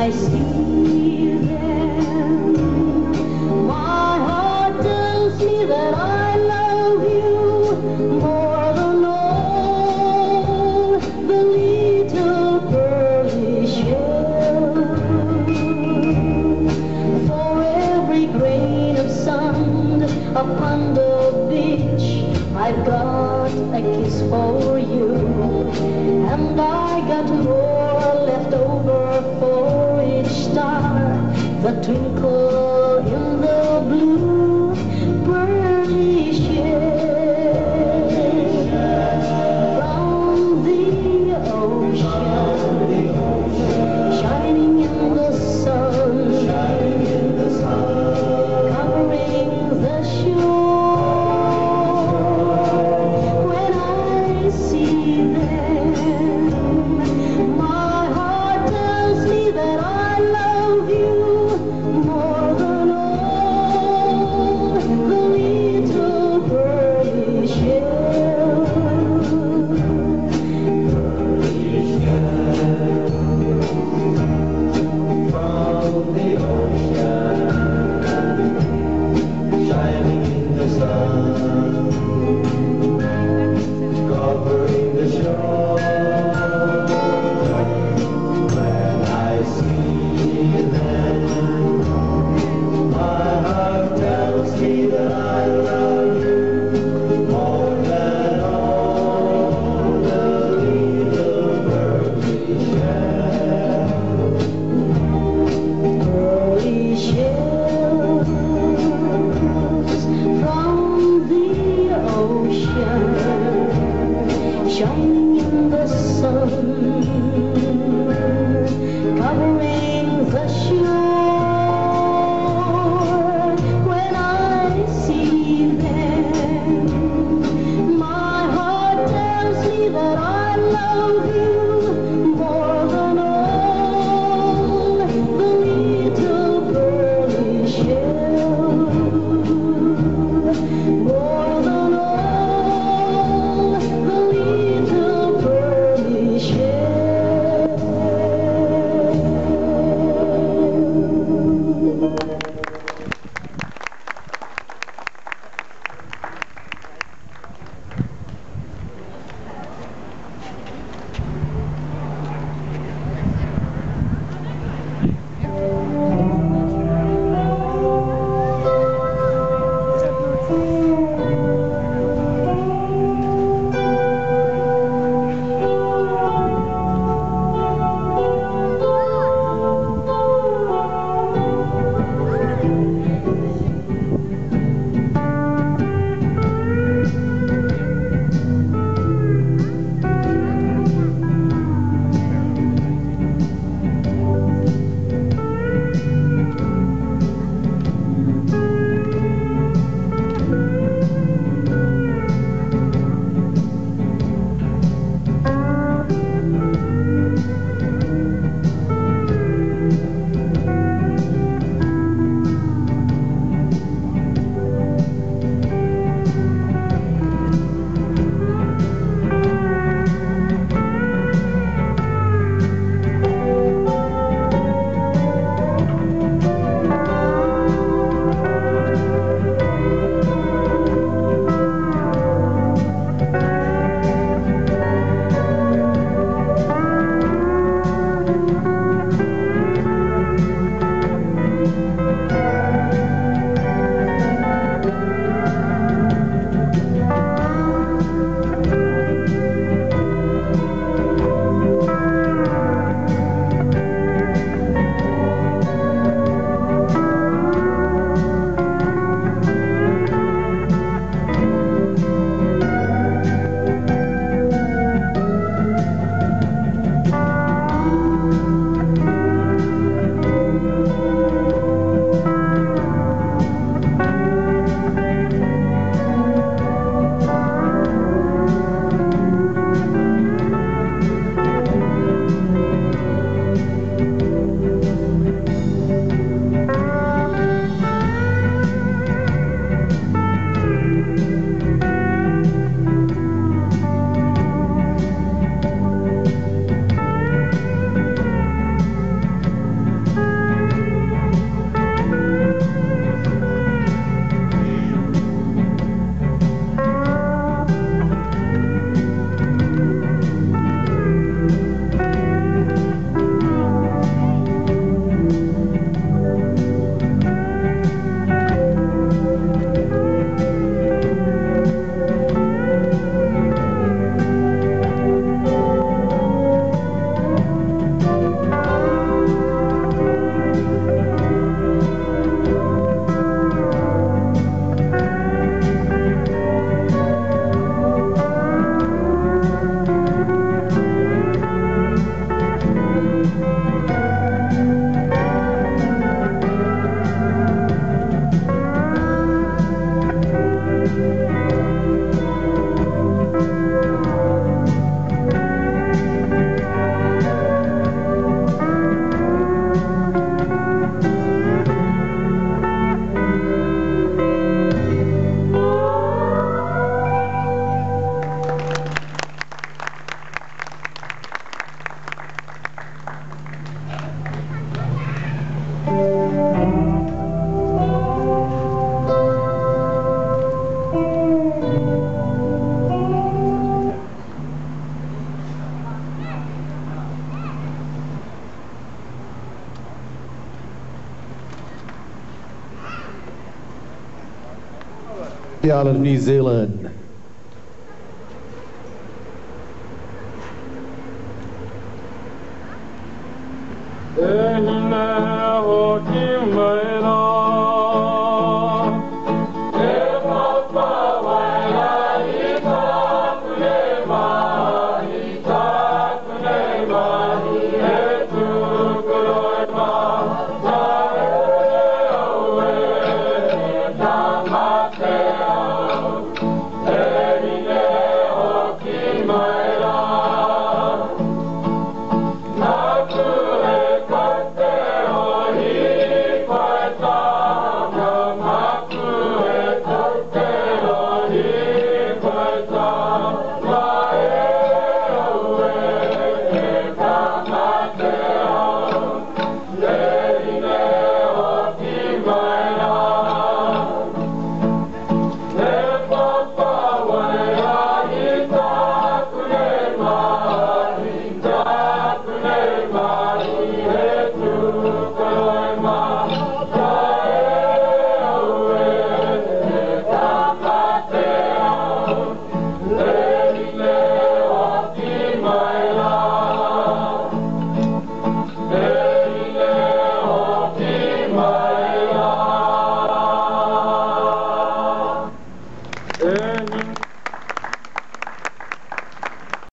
I see them, my heart tells me that I love you more than all the little pearly shells. For every grain of sand upon the beach, I've got a kiss for you, and I got more left over for each star that twinkle in the blue pearly shell from the ocean, shining in the sun, covering the shore. When I see them, my heart tells me that I love you more than all the little pearly shells. From the ocean, shining in the sun, covering the shore. When I see them, my heart tells me that I love you more than all the little pearly shells. Pearly shells from the ocean, shining in the sun, covering the shore. When I see them, my heart tells me that I love you more than all the little pearly shells, more than all the little pearly shells. the island of New Zealand. There he lay,